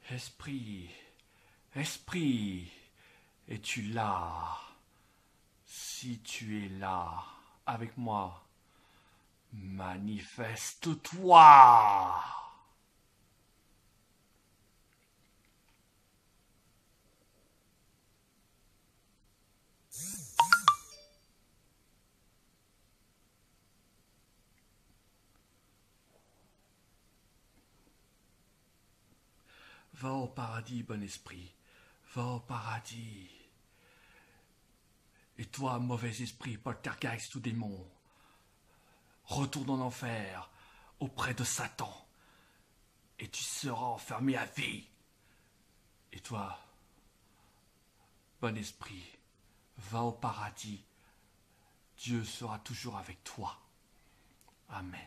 Esprit, esprit, es-tu là? Si tu es là, avec moi, manifeste-toi! Va au paradis, bon esprit, va au paradis. Et toi, mauvais esprit, poltergeist ou démon, retourne en enfer, auprès de Satan, et tu seras enfermé à vie. Et toi, bon esprit, va au paradis, Dieu sera toujours avec toi. Amen.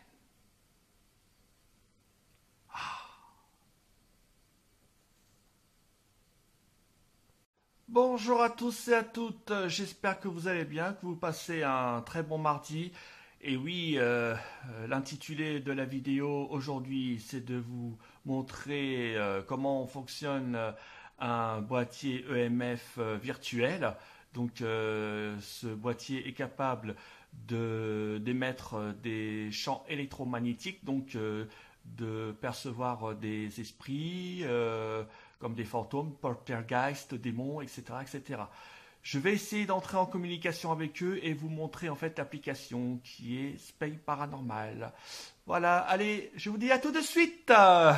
Bonjour à tous et à toutes, j'espère que vous allez bien, que vous passez un très bon mardi. Et oui, l'intitulé de la vidéo aujourd'hui, c'est de vous montrer comment fonctionne un boîtier EMF virtuel. Donc ce boîtier est capable d'émettre des champs électromagnétiques, donc de percevoir des esprits, comme des fantômes, poltergeist, démons, etc., etc. Je vais essayer d'entrer en communication avec eux et vous montrer en fait l'application qui est Spey Paranormal. Voilà, allez, je vous dis à tout de suite.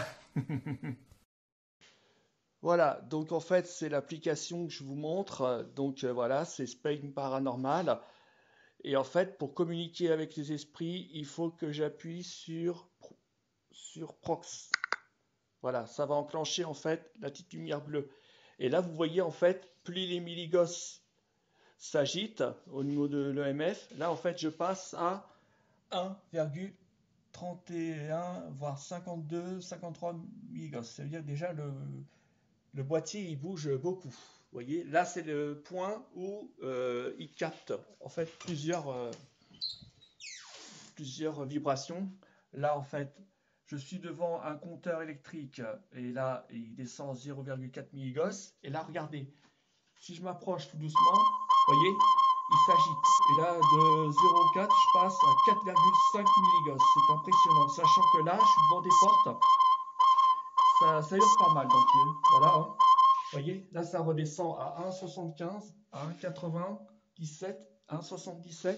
Voilà, donc en fait c'est l'application que je vous montre. Donc voilà, c'est Spey Paranormal. Et en fait, pour communiquer avec les esprits, il faut que j'appuie sur Prox. Voilà, ça va enclencher en fait la petite lumière bleue. Et là, vous voyez en fait, plus les milligauss s'agitent au niveau de l'EMF, là en fait, je passe à 1,31 voire 52, 53 milligauss. Ça veut dire que déjà le boîtier il bouge beaucoup. Vous voyez, là c'est le point où il capte en fait plusieurs vibrations. Là en fait, je suis devant un compteur électrique et là il descend 0,4 milligauss. Et là regardez, si je m'approche tout doucement, vous voyez, il s'agite. Et là de 0,4 je passe à 4,5 milligauss. C'est impressionnant, sachant que là je suis devant des portes. Ça hurle pas mal, donc voilà. Hein. Vous voyez, là ça redescend à 1,75, à 1,97, 1,77,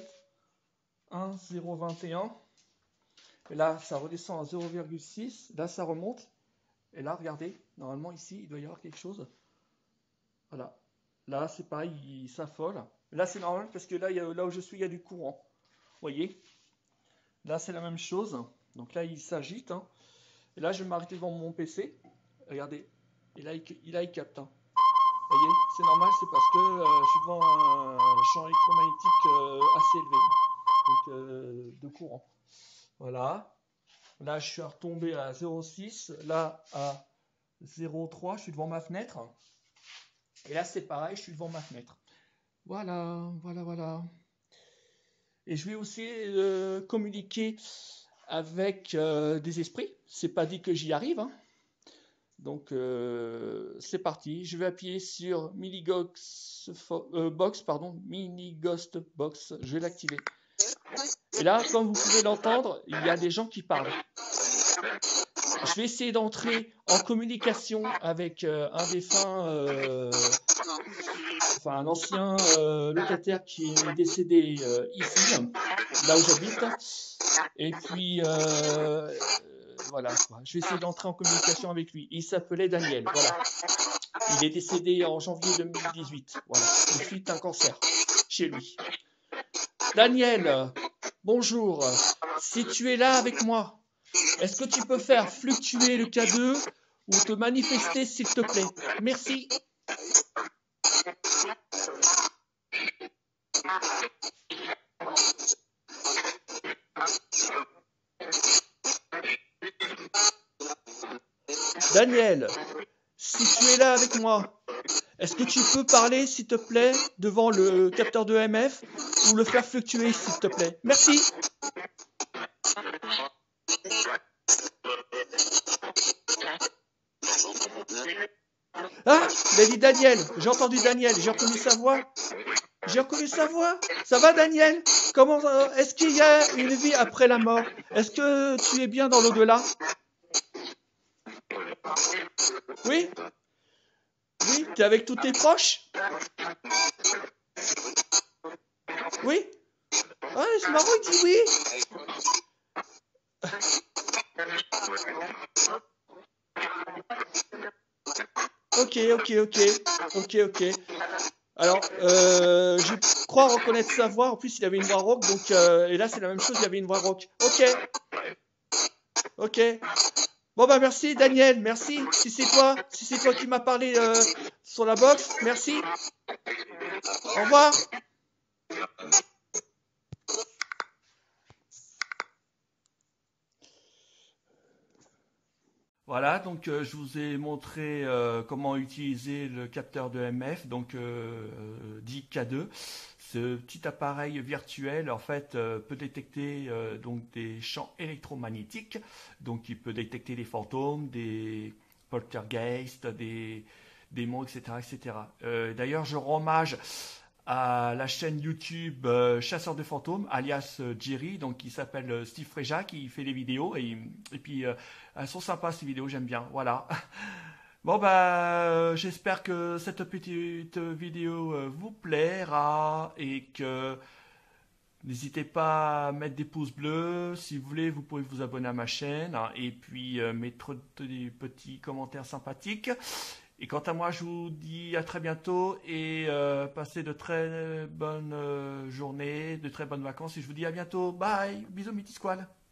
1,021. Et là, ça redescend à 0,6. Là, ça remonte. Et là, regardez, normalement, ici, il doit y avoir quelque chose. Voilà. Là, c'est pareil, il s'affole. Là, c'est normal parce que là, là où je suis, il y a du courant. Vous voyez? Là, c'est la même chose. Donc là, il s'agite. Hein. Et là, je vais m'arrêter devant mon PC. Regardez. Et là, il capte. Hein. Vous voyez? C'est normal, c'est parce que je suis devant un champ électromagnétique assez élevé. Donc, de courant. Voilà. Là, je suis retombé à 0,6. Là, à 0,3. Je suis devant ma fenêtre. Et là, c'est pareil, je suis devant ma fenêtre. Voilà, voilà, voilà. Et je vais aussi communiquer avec des esprits. C'est pas dit que j'y arrive. Hein. Donc, c'est parti. Je vais appuyer sur Minighost Box. Je vais l'activer. Et là, comme vous pouvez l'entendre, il y a des gens qui parlent. Je vais essayer d'entrer en communication avec un défunt, enfin un ancien locataire qui est décédé ici, là où j'habite. Et puis, voilà, je vais essayer d'entrer en communication avec lui. Il s'appelait Daniel, voilà. Il est décédé en janvier 2018, voilà, de suite d'un cancer, chez lui. Daniel, bonjour, si tu es là avec moi, est-ce que tu peux faire fluctuer le K2 ou te manifester s'il te plaît? Merci. Daniel, si tu es là avec moi, est-ce que tu peux parler s'il te plaît devant le capteur de EMF ou le faire fluctuer s'il te plaît? Merci. Ah, il a dit Daniel. J'ai entendu Daniel. J'ai reconnu sa voix. J'ai reconnu sa voix. Ça va, Daniel? Comment est-ce qu'il y a une vie après la mort? Est-ce que tu es bien dans l'au-delà? Oui? Oui? T'es avec tous tes proches? Oui? Ah, c'est marrant, il dit oui. Ok, ok, ok. Ok, ok. Alors, je crois reconnaître sa voix. En plus, il avait une voix rock, donc et là, c'est la même chose. Il y avait une voix rock. Ok, ok. Bon bah merci Daniel, merci. Si c'est toi qui m'as parlé sur la box, merci. Au revoir. Voilà, donc je vous ai montré comment utiliser le capteur de MF, donc dit K2. Ce petit appareil virtuel, en fait, peut détecter donc des champs électromagnétiques. Donc, il peut détecter des fantômes, des poltergeists, des démons, etc., etc. D'ailleurs, je rends hommage à la chaîne YouTube Chasseur de fantômes, alias Jerry, donc qui s'appelle Steve Freja, qui fait des vidéos et puis elles sont sympas ces vidéos, j'aime bien. Voilà. Bon bah j'espère que cette petite vidéo vous plaira et que n'hésitez pas à mettre des pouces bleus. Si vous voulez, vous pouvez vous abonner à ma chaîne hein, et puis mettre des petits commentaires sympathiques. Et quant à moi, je vous dis à très bientôt et passez de très bonnes journées, de très bonnes vacances. Et je vous dis à bientôt. Bye. Bisous, Mythisqual.